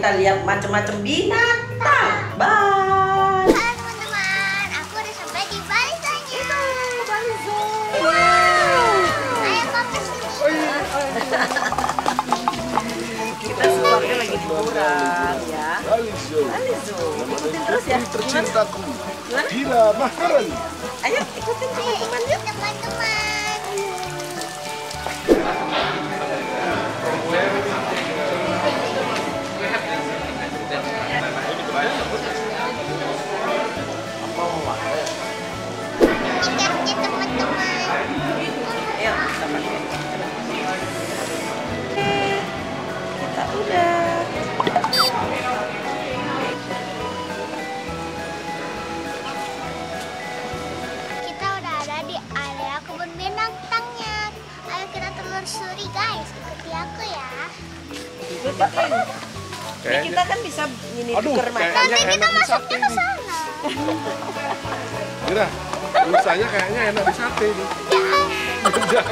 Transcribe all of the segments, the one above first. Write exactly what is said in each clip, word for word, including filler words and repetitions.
kita lihat macam-macam binatang. Bye. Halo teman-teman, aku udah sampai di Bali Zonya. Bali Zoo. Wow. Ayo papa sini. Kita keluarga lagi liburan ya. Bali Zoo. Bali Zoo. Ikutin terus ya. Tercintaku. Gimana? Gila, mahal. Ayo ikutin teman-teman yuk. Teman-teman. Tiketnya teman-teman. Ayo kita pakai. Kita udah. Kita udah ada di area kebun binatangnya. Ayo kita telusuri guys, ikuti aku ya. Ikutin. Ini kita kan bisa ini Aduh, tuker makan. kayaknya Nanti kita enak di masuknya sate ke nih. sana. Mira, rusanya kayaknya enak di sate nih. Udah.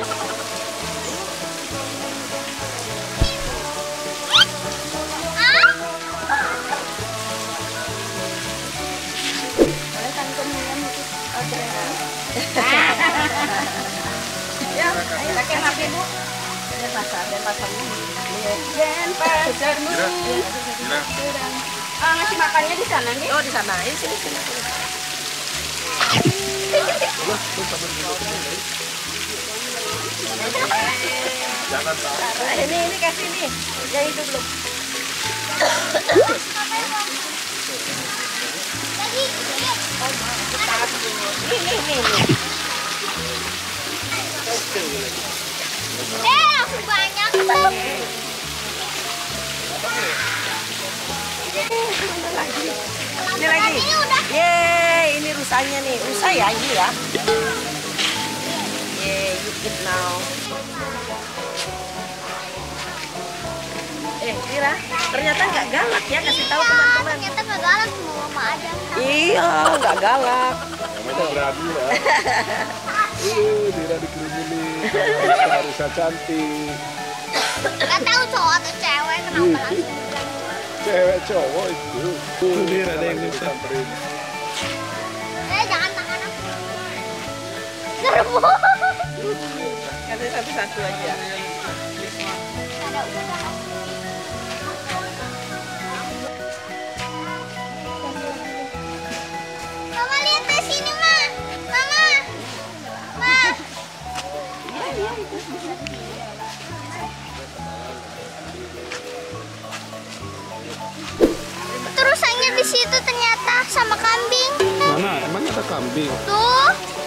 Ya, ayo pakai H P Bu. Dan pasar, dan pasarnya. Dan pasarmu. Mira, Mira. Ah, ngasih makannya di sana nih. Oh, di sana. Ayo sini sini. Udah, tuh sambil dulu. Jangan salah. Nah, ini ini kasih nih. Yang itu belum. Lagi, Ini ini ini. ini. eh langsung banyak. Ini lagi. Ini udah. Yeay, ini rusanya nih. Rusa ya ini ya. Yeay, you eat now. Eh, Mira, ternyata nggak galak ya, kasih tahu Iya, teman-teman. ternyata gak galak semua mama ada. Iya, nggak galak. Namanya berani ya. Uh, Mira dikerumunin. Rusa, rusa cantik. Gak tahu cowok atau cewek kenapa langsung bilang. Cewek cowok itu. Tuh, Mira ada yang disamperin. Eh jangan tangan aku. Serbu. Kasih satu-satu aja. Ada udah. Mama lihat di sini, Ma. Mama. Ma. Terus hanya di situ ternyata sama kambing. Mana? Emang ada kambing? Tuh.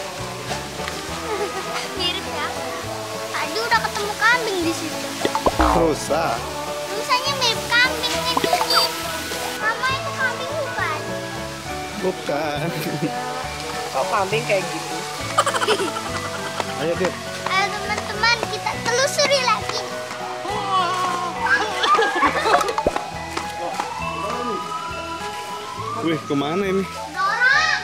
Mirip ya. Tadi udah ketemu kambing di situ. Rusa. Tulisannya mirip kambing ini. Mama itu kambing bukan? Bukan. Kok kambing kayak gitu? Ayo deh. Ayo teman-teman kita telusuri lagi. Wih, kemana ini? Dorong.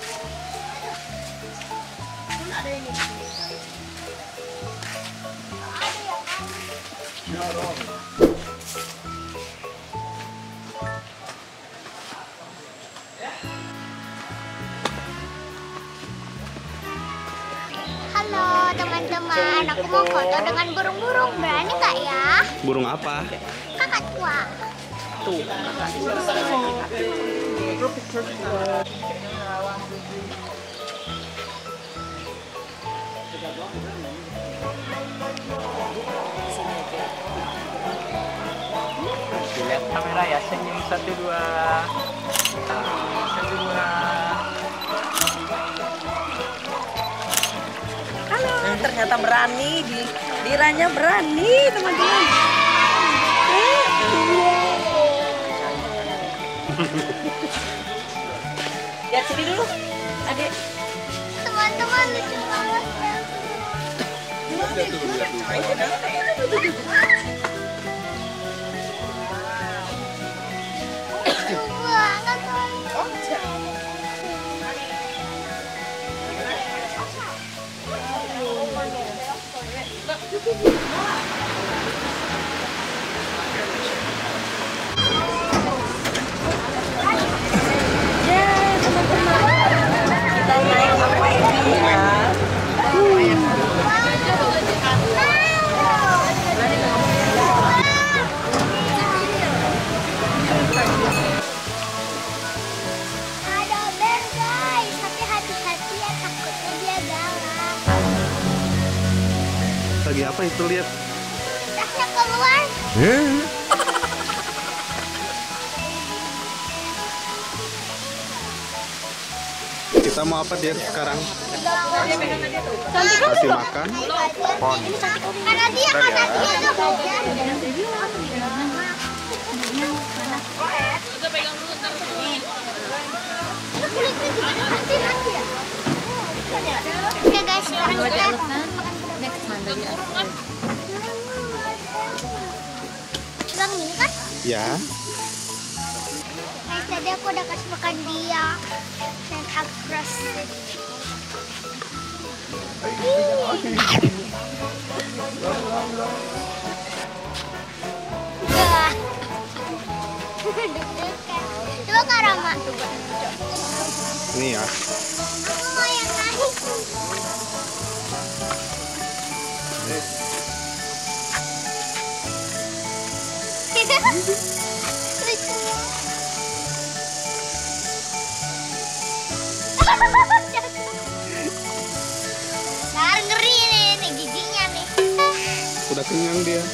Halo teman-teman, aku mau foto dengan burung-burung. Berani nggak ya? Burung apa? Kakak tua. Tuh. Lihat kamera ya, senyum satu dua, satu dua. Halo, ternyata berani di diranya berani teman-teman. Lihat sini dulu, adik. Teman-teman lucu banget ya. Lucu banget. apa itu, lihat. Tasnya keluar. Kita mau apa dia sekarang? Kasih makan. Karena dia, karena dia tuh. Oke guys, sekarang kita Bang ini kan? Ya. Guys, tadi aku udah kasih makan dia dan agresif. Wah. Deg-degan. Coba Kak Rama. Ini ya. Aku mau yang naik. Nah, ngeri nih, nih giginya nih. Udah kenyang dia.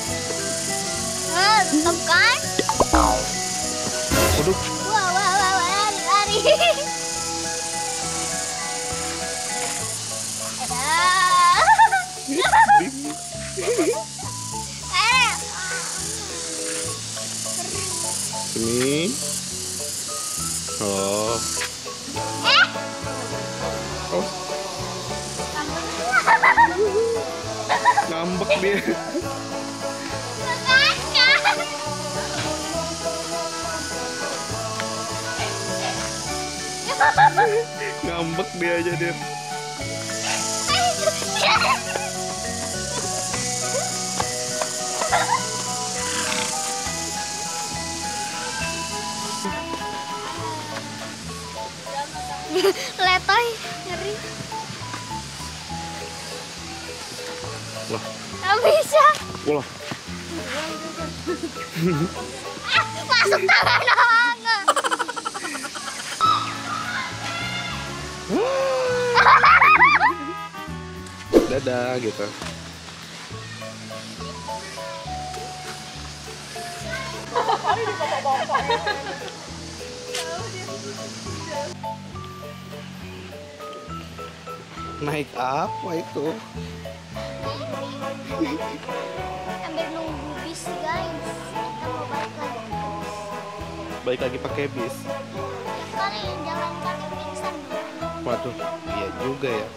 Oh, tetep kan? Waduh. Wah, wah, wah, wah, lari, lari. Ini. Oh. Eh, Oh, ngambek dia. Ngambek dia aja dia. Letoy, ngeri. Wah, Gak bisa. wah. Ah, masuk tangan Angga. Dadah gitu. Naik apa itu? Sambil nunggu bis guys. Kita mau balik lagi ke bis. Balik lagi pakai bis. Kali jalan kaki pingsan. Waduh, iya juga ya.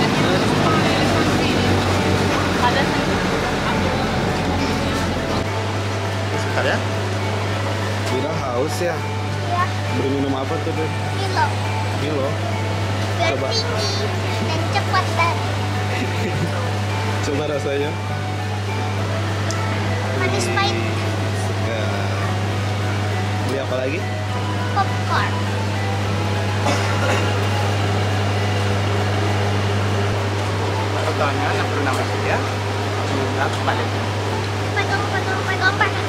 Sebentar ya. Bira haus ya. Ya, Beri minum apa tuh, Dek? Milo. Milo. Biar Coba. tinggi dan cepat dan Coba rasanya. manis pahit. Ya. Beli apa lagi? Popcorn. Fotonya enam puluh enam ribu ya. Enggak, balik. Pegang, pegang, pegang, pegang.